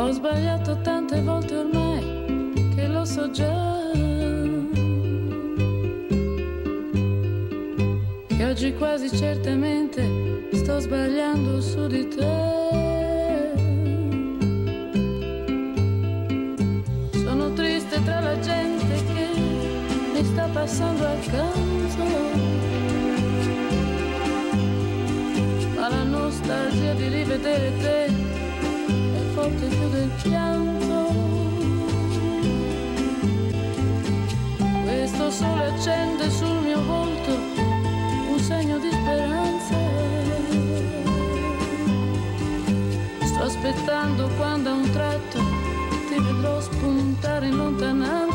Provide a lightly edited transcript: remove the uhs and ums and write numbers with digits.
Ho sbagliato tante volte ormai che lo so già, e oggi quasi certamente sto sbagliando su di te. Sono triste tra la gente che mi sta passando accanto, ma la nostalgia di rivedere te è forte più del pianto. Questo sole accende sul mio volto un segno di speranza. Sto aspettando quando a un tratto ti vedrò spuntare in lontananza.